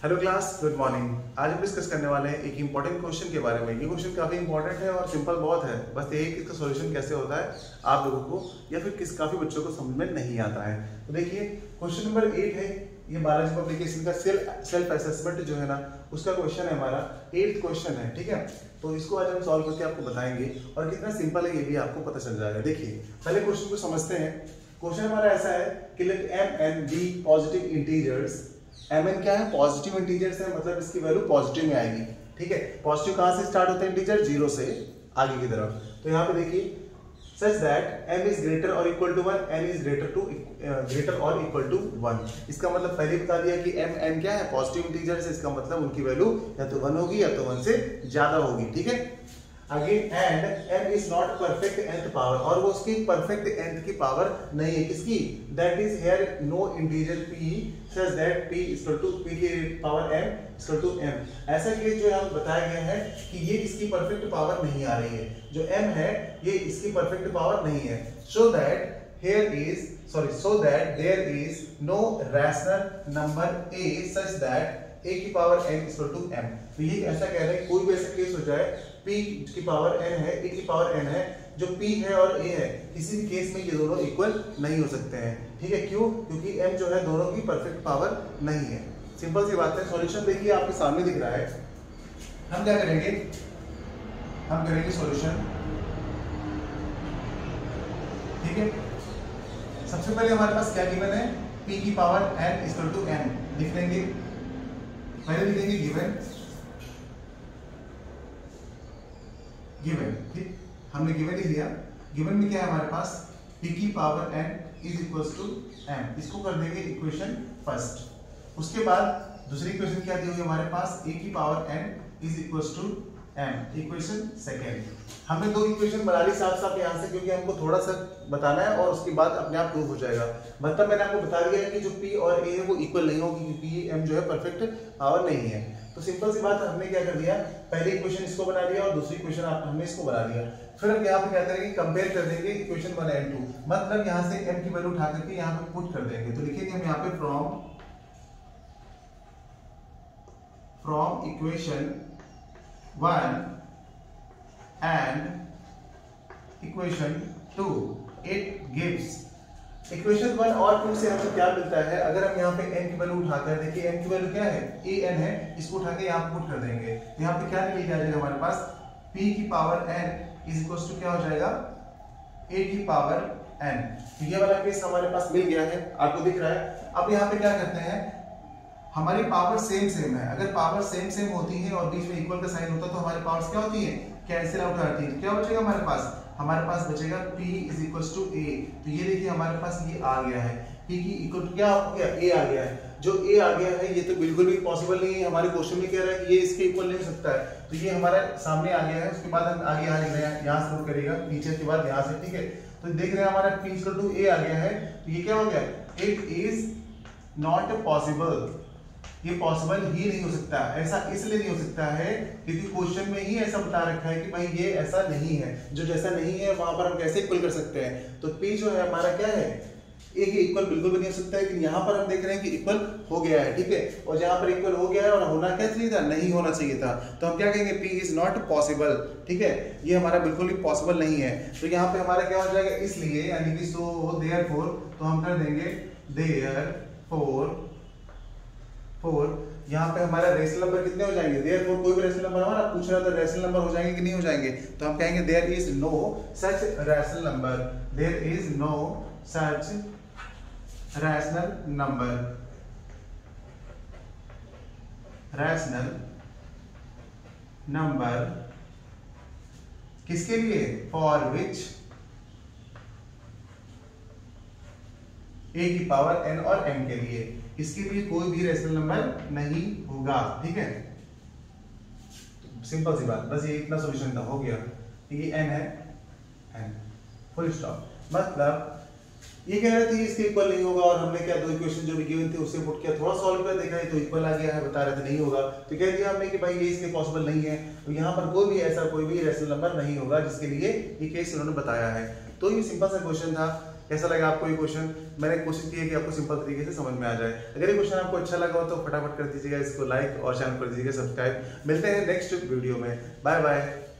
Hello class, good morning. आज हम discuss करने वाले हैं एक इंपॉर्टेंट क्वेश्चन के बारे में। ये क्वेश्चन काफी इंपॉर्टेंट है और सिंपल बहुत है। बस यही कि इसका सॉल्यूशन कैसे होता है आप लोगों को या फिर काफी बच्चों को समझ में नहीं आता है। तो देखिए क्वेश्चन नंबर 8 है, ये बालाजी पब्लिकेशन का सेल्फ असेसमेंट जो है ना उसका क्वेश्चन है, हमारा 8th क्वेश्चन है। ठीक है, तो इसको आज हम सॉल्व करके आपको बताएंगे और कितना सिंपल है ये भी आपको पता चल जाएगा। देखिए पहले क्वेश्चन को समझते हैं। क्वेश्चन हमारा ऐसा है कि let m and b positive integers. mn क्या है? पॉजिटिव इंटीजर्स है, मतलब इसकी वैल्यू पॉजिटिव में आएगी। ठीक है, पॉजिटिव कहां से स्टार्ट होता है? इंटीजर 0 से आगे की तरफ। तो यहाँ पे देखिए such that m is greater और equal to 1, n is greater और इक्वल टू 1। इसका मतलब पहले बता दिया कि m n क्या है? पॉजिटिव इंटीजर्स है। इसका मतलब उनकी वैल्यू या तो 1 होगी या तो 1 से ज्यादा होगी। ठीक है, आगे and m is not perfect nth power, और वो उसकी परफेक्ट nth की पावर नहीं है। किसकी? That is here no integer p such that p equal to p की power m equal to m। ऐसा केस जो यहाँ बताया गया है कि ये इसकी परफेक्ट पावर नहीं आ रही है, जो m है ये इसकी परफेक्ट पावर नहीं है। So that there is no rational number a such that a की power n equal to m। तो ये ऐसा कह रहे हैं कोई भी ऐसा केस हो जाए p की पावर n है, a की पावर n है, जो p है और a है, किसी भी केस में ये दोनों इक्वल नहीं हो सकते हैं। ठीक है, क्यों? क्योंकि m जो है दोनों की परफेक्ट पावर नहीं है। सिंपल सी बात है। सॉल्यूशन देखिए आपके सामने दिख रहा है। हम क्या करेंगे? हम करेंगे सॉल्यूशन। ठीक है, सबसे पहले हमारे पास क्या गिवन है? p की power n equal to m लिख लेंगे। पहले लिखेंगे गिवन। ठीक, हमने गिवन लिख लिया। गिवन में क्या है हमारे पास? p की power n is equal to m। इसको कर देंगे इक्वेशन फर्स्ट। उसके बाद दूसरी इक्वेशन क्या दी हुई हमारे पास? a की power n is equal to m, equation second. हमने दो इक्वेशन बना ली साफ साफ यहाँ से, क्योंकि हमको थोड़ा सा बताना है और उसके बाद अपने आप प्रूव हो जाएगा। मतलब मैंने आपको बता दिया है कि जो p और a है वो इक्वल नहीं होगी, क्योंकि m जो है परफेक्ट पावर नहीं है। तो सिंपल सी बात, हमने क्या कर दिया? पहले इक्वेशन इसको बना लिया और दूसरी इक्वेशन हमने इसको बना लिया। फिर हम यहाँ पे क्या करेंगे? कंपेयर कर देंगे इक्वेशन 1 एंड 2। मतलब यहाँ से m की वैल्यू उठा करके यहाँ पे पुट कर देंगे। तो लिखेंगे हम यहाँ पे from equation 1 and equation 2 it gives। Equation 1 और 2 से हमें क्या मिलता है? अगर हम यहाँ पे n की वैल्यू उठाकर देखिए, n की वैल्यू क्या है? an है, इसको उठा के यहाँ पुट कर देंगे। यहाँ पे क्या निकल के आ जाएगा हमारे पास? p की power n is equal to क्या हो जाएगा? a की पावर n। तो ये वाला केस हमारे पास मिल गया है, आपको दिख रहा है। अब यहाँ पे क्या करते हैं? हमारी पावर सेम है। अगर पावर सेम होती है और बीच में इक्वल का साइन होता है तो हमारी पावर्स क्या होती है? कैंसिल आउट होती है। क्या बचेगा हमारे पास? हमारे पास बचेगा p is equal to a। तो ये देखिए हमारे पास ये आ गया है, p की इक्वल टू क्या हो गया? a आ गया है। जो a आ गया है ये तो बिल्कुल भी पॉसिबल नहीं है। हमारे क्वेश्चन में कह रहा है कि ये इसके इक्वल नहीं हो सकता है, तो ये हमारे सामने आ गया है। उसके बाद हम आगे यहाँ लिख रहे हैं, यहाँ से करेगा नीचे के बाद यहाँ से। ठीक है, तो देख रहे हैं हमारा p इक्वल टू a आ गया है। तो ये क्या हो गया? It is not possible. ये पॉसिबल ही नहीं हो सकता। ऐसा इसलिए नहीं हो सकता है क्योंकि क्वेश्चन में ही ऐसा बता रखा है कि भाई ये ऐसा नहीं है। जो जैसा नहीं है वहां पर हम कैसे इक्वल कर सकते हैं? तो p जो है हमारा क्या है? a के इक्वल बिल्कुल भी नहीं हो सकता है, लेकिन यहाँ पर हम देख रहे हैं कि इक्वल हो गया है। ठीक है, और जहां पर इक्वल हो गया है और होना क्या चाहिए था? नहीं होना चाहिए था। तो हम क्या कहेंगे? p is not possible. ठीक है, ये हमारा बिल्कुल भी पॉसिबल नहीं है। तो यहाँ पे हमारा क्या हो जाएगा? इसलिए यानी कि सो देयरफॉर, तो हम कर देंगे देयरफॉर यहाँ पे हमारा रेशनल नंबर कितने हो जाएंगे? देयरफॉर कोई भी रेशनल नंबर हमारा पूछ रहा था, रेशनल नंबर हो जाएंगे कि नहीं हो जाएंगे? तो हम कहेंगे there is no such rational number. There is no such rational number. Rational number किसके लिए? फॉर विच a की पावर n और m के लिए, इसके लिए कोई भी रेशनल नंबर नहीं होगा। ठीक है, सिंपल सी बात, बस ये इतना सॉल्यूशन था, हो गया। ये n है, n फुल स्टॉप। मतलब ये कह रहे थे इसके इक्वल नहीं होगा, और हमने क्या दो इक्वेशन जो भी गिवन थे उससे पुट किया, थोड़ा सॉल्व कर देखा है तो इक्वल आ गया है, बता रहे थे नहीं होगा। तो कह दिया हमने कि भाई ये इसके पॉसिबल नहीं है। तो यहाँ पर कोई भी रेशनल नंबर नहीं होगा जिसके लिए ये केस उन्होंने बताया है। तो ये सिंपल सा क्वेश्चन था। कैसा लगा आपको ये क्वेश्चन? मैंने कोशिश की है कि आपको सिंपल तरीके से समझ में आ जाए। अगर ये क्वेश्चन आपको अच्छा लगा हो तो फटाफट कर दीजिएगा इसको लाइक और चैनल कर दीजिएगा सब्सक्राइब। मिलते हैं नेक्स्ट वीडियो में। Bye bye.